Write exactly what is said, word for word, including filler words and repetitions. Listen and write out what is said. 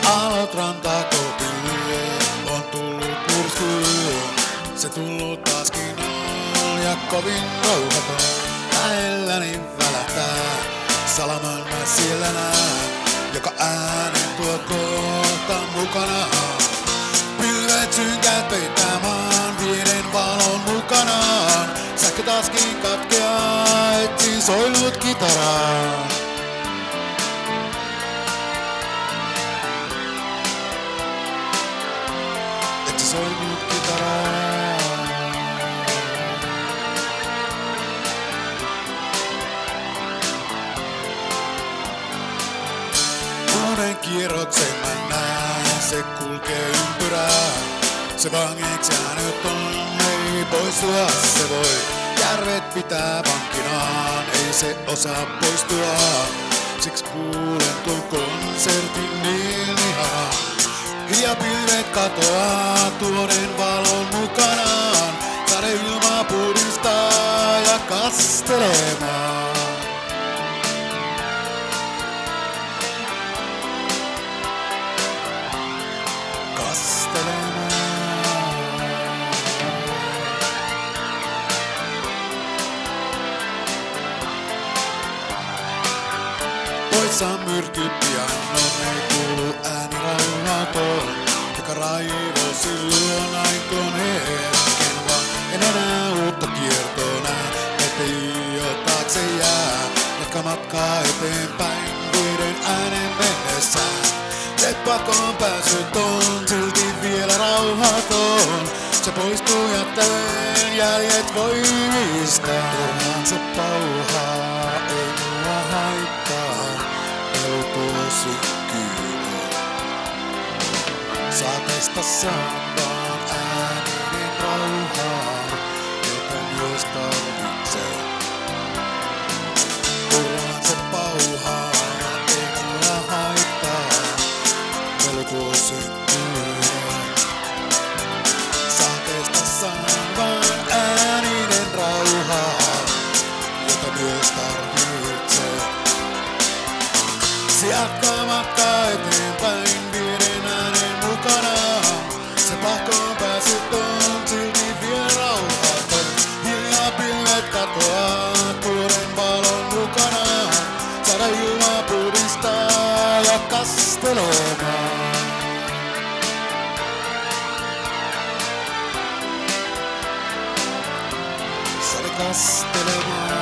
Aallot rantaa kohti lyö, on tullut myrsky. Se tullut taaskin on ja kovin rauhaton. Lähelläni välähtää, salaman mä siellä näen, joka äänen tuo kohta mukanaan. Pilvet synkät peittää maan, viiden valon mukanaan. Sähkö taaskin katkeaa, etsin soilut kitaraan. Etsin soilut kitaraan. Uuden kierroksen mä näen, se kulkee ympyrää. Se vangiksi nyt on, ei poistua se voi. Järvet pitää vankinaan, ei se osaa poistua. Siksi kuulen tuon konsertin niin ihanaa. Ja pilvet katoaa tuoden valon mukanaan. Sade ilmaa puhdistaa ja kastelemaan. Poissa myrkyt pian on, ei kuulu ääni rauhaton. Joka raivoo silloin aikoon hetken vaan. En enää uutta kiertoa nää, ettei jo taakse jää. Jatka matkaa eteenpäin viiden äänen mennessään. Se pakoon päässyt on silti vielä rauhaton. Se poistuu jättäen jäljet voimista. Turhaan se pauhaa, ei mua haittaa. Pelkoa sykkyyden. Saateista saan vaan ääninen rauhaa, jota myös tarvitsee. Turhaan se pauhaa, ei mua haittaa. Pelkoa sykkyyden. Saateista saan vaan ääninen rauhaa, jota myös tarvitsee. Se jatkaa matkaa eteenpäin viiden äänen mukanaan. Se pakoon pääsyt on silti vielä rauhaton. Hiljaa pilvet katoaa tuoden valon mukanaan. Saada ilmaa puhdistaa ja kastelemaan. Saada kastelemaan.